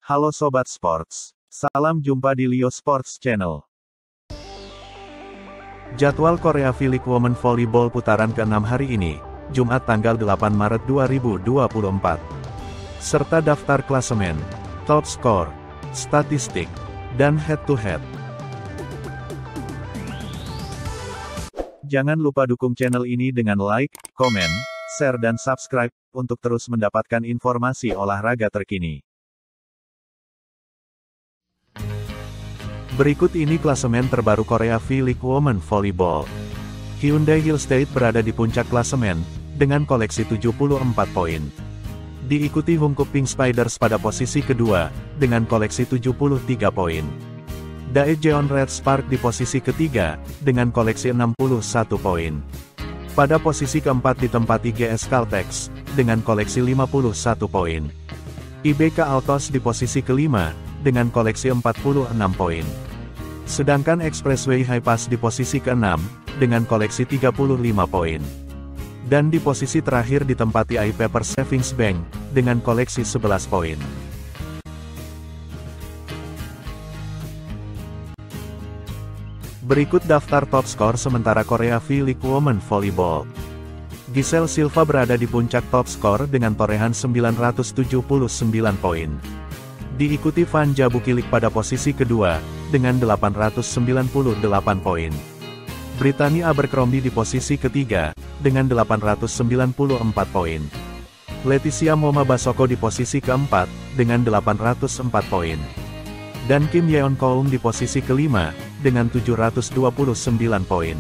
Halo Sobat Sports. Salam jumpa di Leo Sports Channel. Jadwal Korea V-League Women Volleyball putaran ke-6 hari ini, Jumat tanggal 8 Maret 2024. Serta daftar klasemen, top skor, statistik, dan head-to-head. Jangan lupa dukung channel ini dengan like, komen, share dan subscribe, untuk terus mendapatkan informasi olahraga terkini. Berikut ini klasemen terbaru Korea V-League Women Volleyball. Hyundai Hill State berada di puncak klasemen, dengan koleksi 74 poin. Diikuti Hongkong Pink Spiders pada posisi kedua, dengan koleksi 73 poin. Daejeon Red Spark di posisi ketiga, dengan koleksi 61 poin. Pada posisi keempat ditempati GS Caltex, dengan koleksi 51 poin. IBK Altos di posisi kelima, dengan koleksi 46 poin. Sedangkan Expressway Highpass di posisi ke-6, dengan koleksi 35 poin. Dan di posisi terakhir ditempati iPaper Savings Bank, dengan koleksi 11 poin. Berikut daftar top skor sementara Korea V-League Women Volleyball. Giselle Silva berada di puncak top skor dengan torehan 979 poin. Diikuti Van Jabukilik pada posisi kedua, dengan 898 poin. Brittany Abercrombie di posisi ketiga, dengan 894 poin. Leticia Moma Basoko di posisi keempat, dengan 804 poin. Dan Kim Yeon Koum di posisi kelima, dengan 729 poin.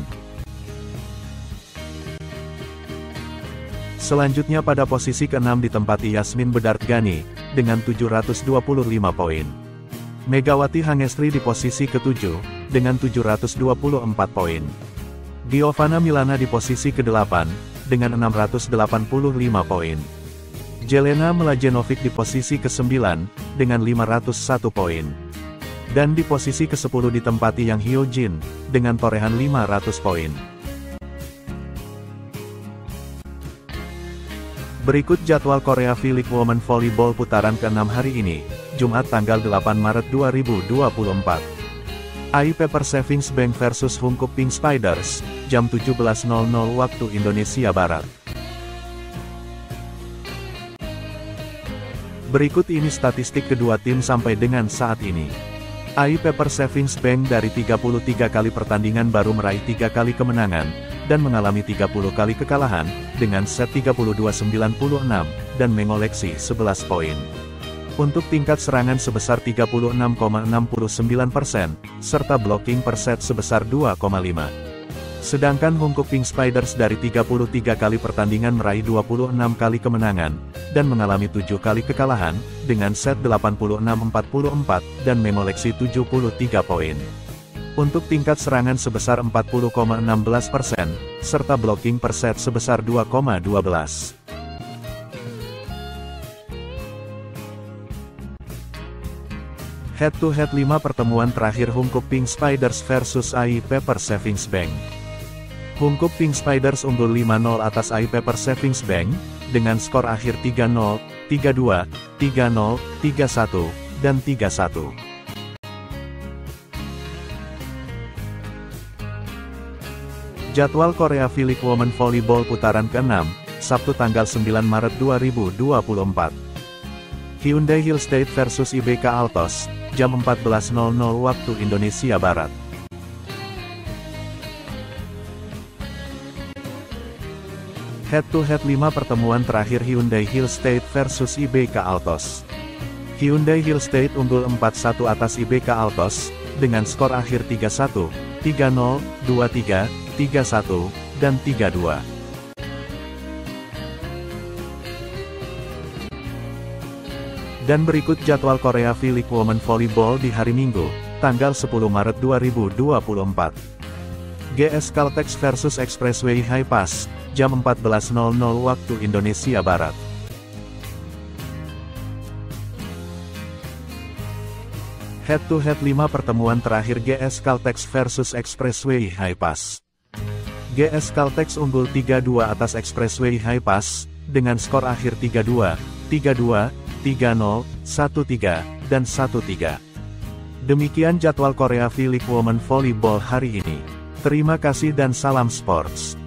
Selanjutnya pada posisi ke-6 ditempati Yasmin Bedard Gani, dengan 725 poin. Megawati Hangestri di posisi ke-7, dengan 724 poin. Giovanna Milana di posisi ke-8, dengan 685 poin. Jelena Mladenovic di posisi ke-9, dengan 501 poin. Dan di posisi ke-10 ditempati Yang Hyo-jin, dengan torehan 500 poin. Berikut jadwal Korea V-League Women Volleyball putaran ke-6 hari ini, Jumat tanggal 8 Maret 2024. iPaper Savings Bank vs Hongkong Pink Spiders, jam 17.00 waktu Indonesia Barat. Berikut ini statistik kedua tim sampai dengan saat ini. iPaper Savings Bank dari 33 kali pertandingan baru meraih 3 kali kemenangan, dan mengalami 30 kali kekalahan, dengan set 32-96, dan mengoleksi 11 poin. Untuk tingkat serangan sebesar 36,69%, serta blocking per set sebesar 2,5. Sedangkan Hongkong Pink Spiders dari 33 kali pertandingan meraih 26 kali kemenangan, dan mengalami 7 kali kekalahan, dengan set 86-44, dan mengoleksi 73 poin. Untuk tingkat serangan sebesar 40,16%, serta blocking per set sebesar 2,12. Head-to-head 5 pertemuan terakhir Hongkong Pink Spiders vs iPaper Savings Bank. Hongkong Pink Spiders unggul 5-0 atas iPaper Savings Bank, dengan skor akhir 3-0, 3-2, 3-0, 3-1, dan 3-1. Jadwal Korea V-League Women Volleyball putaran ke-6, Sabtu tanggal 9 Maret 2024. Hyundai Hill State vs IBK Altos, jam 14.00 waktu Indonesia Barat. Head-to-head 5 pertemuan terakhir Hyundai Hill State vs IBK Altos. Hyundai Hill State unggul 4-1 atas IBK Altos, dengan skor akhir 3-1, 3-0, 2-3, 3-1, dan 3-2. Dan berikut jadwal Korea V-League Women Volleyball di hari Minggu, tanggal 10 Maret 2024. GS Caltex vs Expressway Highpass, jam 14.00 waktu Indonesia Barat. Head-to-head 5 pertemuan terakhir GS Caltex vs Expressway Highpass. GS Caltex unggul 3-2 atas Expressway Highpass, dengan skor akhir 3-2, 3-2, 3-0, 1-3, dan 1-3. Demikian jadwal Korea V-League Women Volleyball hari ini. Terima kasih dan salam sports.